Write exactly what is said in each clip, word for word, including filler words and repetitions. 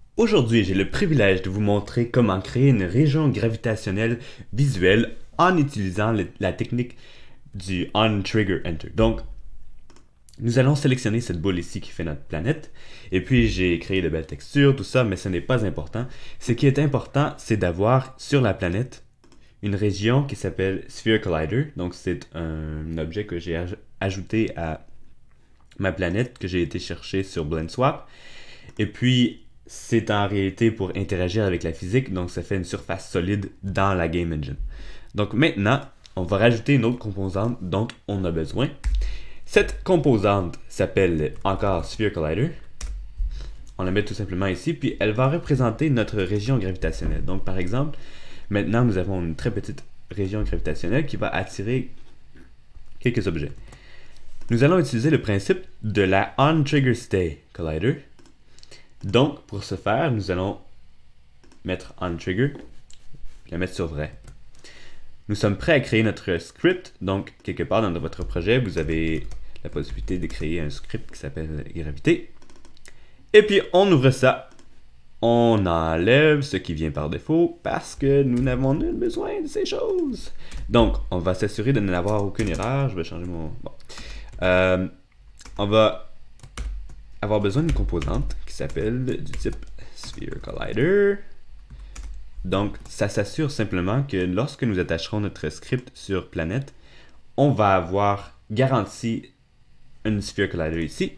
Aujourd'hui, j'ai le privilège de vous montrer comment créer une région gravitationnelle visuelle en utilisant le- la technique du On Trigger Enter. Donc, nous allons sélectionner cette boule ici qui fait notre planète, et puis j'ai créé de belles textures, tout ça, mais ce n'est pas important. Ce qui est important, c'est d'avoir sur la planète une région qui s'appelle Sphere Collider. Donc, c'est un objet que j'ai aj- ajouté à ma planète, que j'ai été chercher sur BlendSwap. Et puis, c'est en réalité pour interagir avec la physique, donc ça fait une surface solide dans la Game Engine. Donc maintenant, on va rajouter une autre composante dont on a besoin. Cette composante s'appelle encore Sphere Collider. On la met tout simplement ici, puis elle va représenter notre région gravitationnelle. Donc par exemple, maintenant nous avons une très petite région gravitationnelle qui va attirer quelques objets. Nous allons utiliser le principe de la On-Trigger-Stay Collider. Donc, pour ce faire, nous allons mettre On-Trigger, la mettre sur vrai. Nous sommes prêts à créer notre script. Donc, quelque part dans votre projet, vous avez la possibilité de créer un script qui s'appelle Gravité. Et puis, on ouvre ça. On enlève ce qui vient par défaut parce que nous n'avons nul besoin de ces choses. Donc, on va s'assurer de n'avoir aucune erreur. Je vais changer mon... Bon. Euh, on va avoir besoin d'une composante qui s'appelle du type Sphere Collider. Donc, ça s'assure simplement que lorsque nous attacherons notre script sur planète, on va avoir garanti une Sphere Collider ici.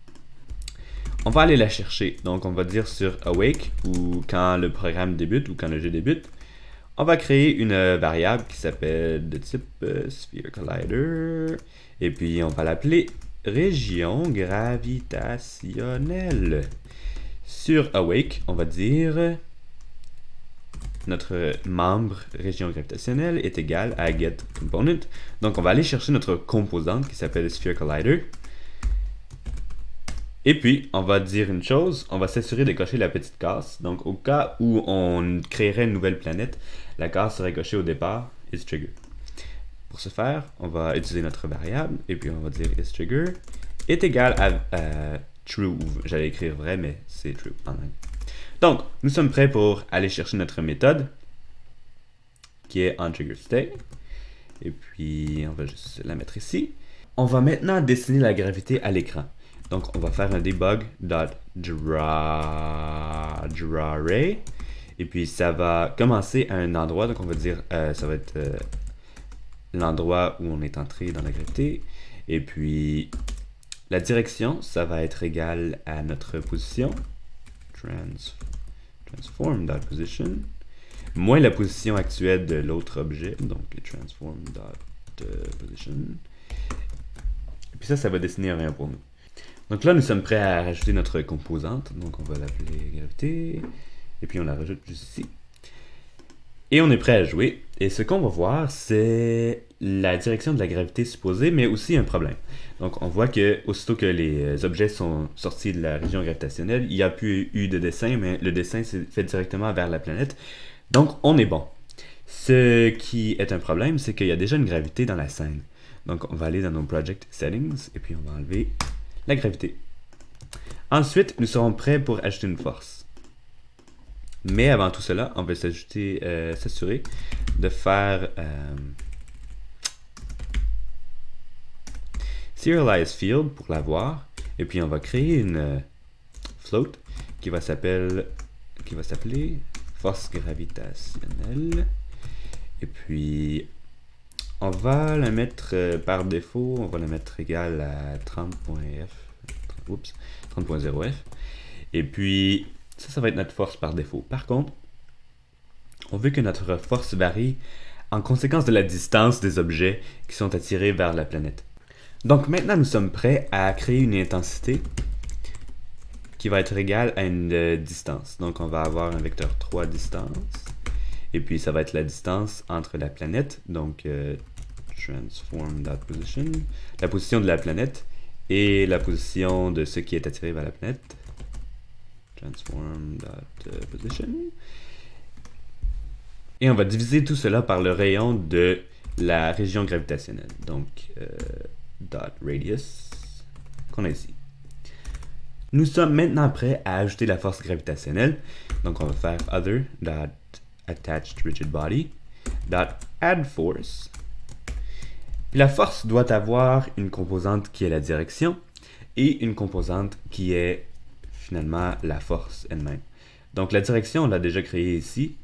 On va aller la chercher. Donc, on va dire sur awake, ou quand le programme débute, ou quand le jeu débute, on va créer une variable qui s'appelle de type euh, Sphere Collider. Et puis, on va l'appeler région gravitationnelle. Sur awake, on va dire notre membre région gravitationnelle est égal à getComponent. Donc on va aller chercher notre composante qui s'appelle Sphere Collider. Et puis on va dire une chose, on va s'assurer de cocher la petite case. Donc au cas où on créerait une nouvelle planète, la case serait cochée au départ, isTrigger. Pour ce faire, on va utiliser notre variable, et puis on va dire isTrigger est égal à, à true. J'allais écrire vrai, mais c'est true en anglais. Donc, nous sommes prêts pour aller chercher notre méthode, qui est onTriggerStay. Et puis, on va juste la mettre ici. On va maintenant dessiner la gravité à l'écran. Donc, on va faire un debug.drawArray. Et puis, ça va commencer à un endroit. Donc, on va dire, euh, ça va être euh, l'endroit où on est entré dans la gravité. Et puis, la direction, ça va être égal à notre position. Trans transform.position moins la position actuelle de l'autre objet, donc transform.position. Et puis ça, ça va dessiner rien pour nous. Donc là, nous sommes prêts à rajouter notre composante, donc on va l'appeler gravité, et puis on la rajoute juste ici. Et on est prêt à jouer, et ce qu'on va voir, c'est la direction de la gravité supposée, mais aussi un problème. Donc on voit que aussitôt que les objets sont sortis de la région gravitationnelle, il n'y a plus eu de dessin, mais le dessin s'est fait directement vers la planète. Donc on est bon. Ce qui est un problème, c'est qu'il y a déjà une gravité dans la scène. Donc on va aller dans nos Project Settings, et puis on va enlever la gravité. Ensuite, nous serons prêts pour ajouter une force. Mais avant tout cela, on va s'ajouter, euh, s'assurer de faire euh, Serialize Field pour l'avoir. Et puis on va créer une euh, float qui va s'appeler qui va s'appeler force gravitationnelle. Et puis on va la mettre euh, par défaut, on va la mettre égale à trente point zéro F. Et puis ça, ça va être notre force par défaut. Par contre, on veut que notre force varie en conséquence de la distance des objets qui sont attirés vers la planète. Donc maintenant, nous sommes prêts à créer une intensité qui va être égale à une euh, distance. Donc on va avoir un vecteur trois distance. Et puis ça va être la distance entre la planète, donc euh, transform.position, la position de la planète et la position de ce qui est attiré vers la planète. Transform.position. Et on va diviser tout cela par le rayon de la région gravitationnelle. Donc, euh, dot radius qu'on a ici. Nous sommes maintenant prêts à ajouter la force gravitationnelle. Donc on va faire other.attachedRigidBody .add force. La force doit avoir une composante qui est la direction et une composante qui est finalement la force elle-même. Donc la direction, on l'a déjà créée ici.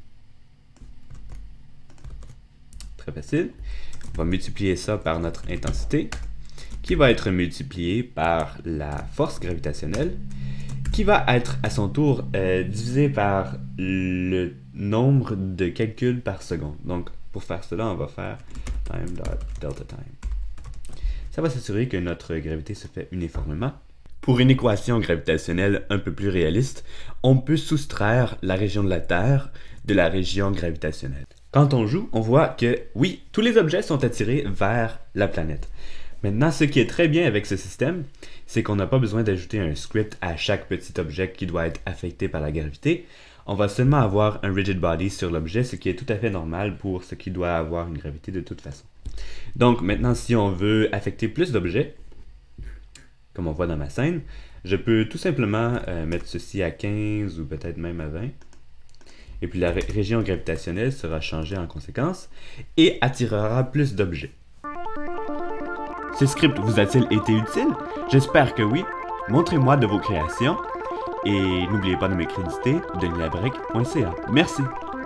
Très facile. On va multiplier ça par notre intensité, qui va être multipliée par la force gravitationnelle, qui va être à son tour euh, divisé par le nombre de calculs par seconde. Donc pour faire cela, on va faire time.delta time. Ça va s'assurer que notre gravité se fait uniformément. Pour une équation gravitationnelle un peu plus réaliste, on peut soustraire la région de la Terre de la région gravitationnelle. Quand on joue, on voit que, oui, tous les objets sont attirés vers la planète. Maintenant, ce qui est très bien avec ce système, c'est qu'on n'a pas besoin d'ajouter un script à chaque petit objet qui doit être affecté par la gravité. On va seulement avoir un rigid body sur l'objet, ce qui est tout à fait normal pour ce qui doit avoir une gravité de toute façon. Donc maintenant, si on veut affecter plus d'objets, comme on voit dans ma scène, je peux tout simplement euh, mettre ceci à quinze ou peut-être même à vingt. Et puis la ré région gravitationnelle sera changée en conséquence et attirera plus d'objets. Ce script vous a-t-il été utile? J'espère que oui. Montrez-moi de vos créations et n'oubliez pas de me créditer denis labrec point c a. Merci!